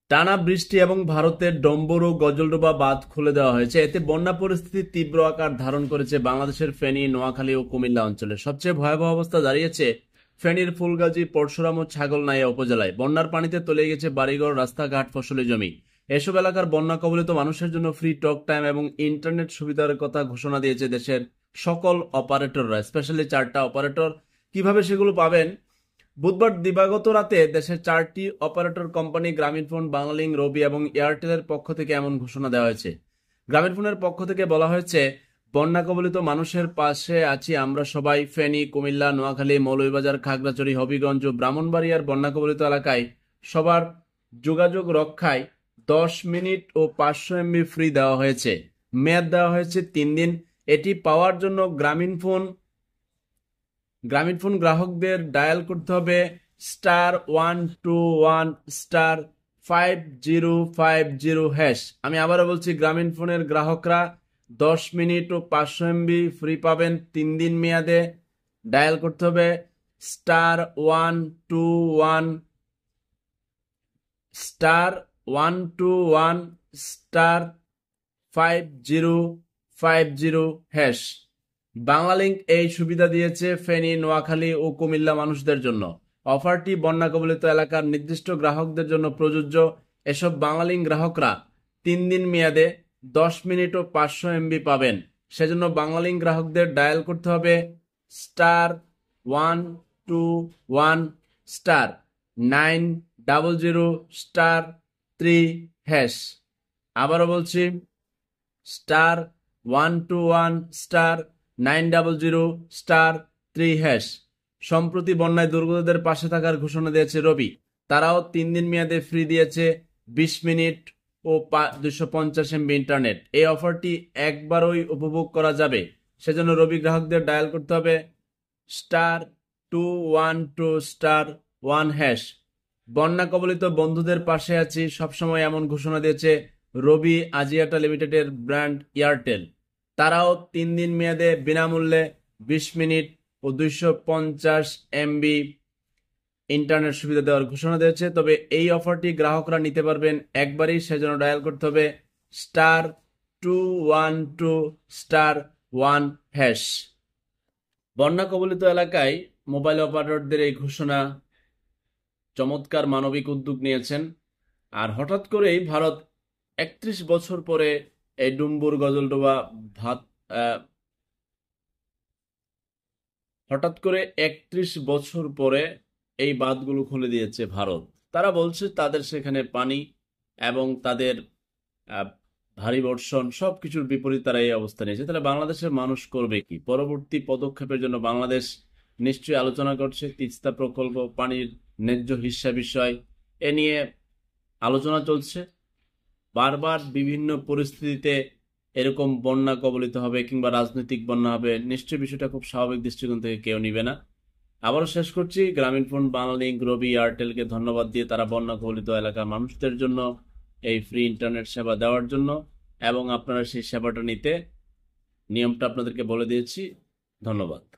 টানা বৃষ্টি এবং ভারতের ডম্বরু গজলডোবা বাঁধ খুলে দেওয়া হয়েছে। এতে বন্যা পরিস্থিতি তীব্র আকার ধারণ করেছে বাংলাদেশের ফেনী, নোয়াখালী ও কুমিল্লা অঞ্চলে। সবচেয়ে ভয়াবহ অবস্থা দাঁড়িয়েছে ফেনীর ফুলগাজী, পরশুরাম ও ছাগলনাইয়া উপজেলায়। বন্যার পানিতে তলিয়ে গেছে বাড়িঘর, রাস্তাঘাট, ফসলি জমি। এসব এলাকার বন্যা কবলিত মানুষের জন্য ফ্রি টক টাইম এবং ইন্টারনেট সুবিধার কথা ঘোষণা দিয়েছে দেশের সকল অপারেটররা, স্পেশালি 4টা অপারেটর। কিভাবে সেগুলো পাবেন? বুধবার দিবাগত রাতে দেশের 4টি অপারেটর কোম্পানি গ্রামীণফোন, বাংলালিংক, রবি এবং এয়ারটেলের পক্ষ থেকে এমন ঘোষণা দেওয়া হয়েছে। গ্রামীণফোনের পক্ষ থেকে বলা হয়েছে, বন্যা কবলিত মানুষের পাশে আছি আমরা সবাই। ফেনী, কুমিল্লা, নোয়াখালী, মৌলভীবাজার, খাগড়াছড়ি, হবিগঞ্জ ও ব্রাহ্মণবাড়িয়ার বন্যা কবলিত এলাকায় সবার যোগাযোগ রক্ষায় 10 মিনিট ও 500 এমবি ফ্রি দেওয়া হয়েছে। মেয়াদ দেওয়া হয়েছে 3 দিন। এটি পাওয়ার জন্য গ্রামীণফোন গ্রাহকদের ডায়াল করতে হবে *121*5050#। আমি আবারও বলছি, গ্রামীণফোনের গ্রাহকরা 10 মিনিট ও 500 এমবি ফ্রি পাবেন 3 দিন মেয়াদে। ডায়াল করতে হবে *121*5050#। বাংলালিংক এই সুবিধা দিয়েছে ফেনী, নোয়াখালী ও কুমিল্লা মানুষদের জন্য। অফারটি বন্যা কবলিত এলাকার নির্দিষ্ট গ্রাহকদের জন্য প্রযোজ্য। এসব বাংলালিংক গ্রাহকরা 3 দিন মেয়াদে 10 মিনিট ও 500 এমবি পাবেন। সেজন্য বাংলালিংক গ্রাহকদের ডায়াল করতে হবে *121*900*3#। আবারও বলছি, *121*900*3#। সম্প্রতি বন্যায় দুর্গতদের পাশে থাকার ঘোষণা দিয়েছে রবি। তারাও 3 দিন মেয়াদে ফ্রি দিয়েছে 20 মিনিট ও 250 এমবি ইন্টারনেট। এই অফারটি একবারই উপভোগ করা যাবে। সেজন্য রবি গ্রাহকদের ডায়াল করতে হবে *212*1#। বন্যা কবলিত বন্ধুদের পাশে আছি সবসময়, এমন ঘোষণা দিয়েছে রবি আজিয়াটা লিমিটেডের ব্র্যান্ড এয়ারটেল। তারাও 3 দিন মেয়াদে বিনামূল্যে 20 মিনিট ও 250 এমবি ইন্টারনেট সুবিধা দেওয়ার ঘোষণা দিয়েছে। তবে এই অফারটি গ্রাহকরা নিতে পারবেন একবারই। সেজন্য ডায়াল করতে হবে *212*1#। বন্যা কবলিত এলাকায় মোবাইল অপারেটরদের এই ঘোষণা চমৎকার মানবিক উদ্যোগ নিয়েছেন। আর হঠাৎ করেই ভারত 31 বছর পরে এই ডুম্বুর গজলডোবা ভাত হঠাৎ করে 31 বছর পরে এই বাঁধগুলো খুলে দিয়েছে ভারত। তারা বলছে তাদের সেখানে পানি এবং তাদের ভারী বর্ষণ সবকিছুর বিপরীত তারা এই অবস্থা নিয়েছে। তাহলে বাংলাদেশের মানুষ করবে কি? পরবর্তী পদক্ষেপের জন্য বাংলাদেশ নিশ্চয়ই আলোচনা করছে। তিস্তা প্রকল্প, পানির ন্যায্য হিস্যা বিষয় এ নিয়ে আলোচনা চলছে। বারবার বিভিন্ন পরিস্থিতিতে এরকম বন্যা কবলিত হবে কিংবা রাজনৈতিক বন্যা হবে, নিশ্চয়ই বিষয়টা খুব স্বাভাবিক দৃষ্টিকোণ থেকে কেউ নিবে না। আবারও শেষ করছি, গ্রামীণফোন, বাংলালিংক, রবি, এয়ারটেলকে ধন্যবাদ দিয়ে তারা বন্যা কবলিত এলাকার মানুষদের জন্য এই ফ্রি ইন্টারনেট সেবা দেওয়ার জন্য, এবং আপনারা সেই সেবাটা নিতে নিয়মটা আপনাদেরকে বলে দিয়েছি। ধন্যবাদ।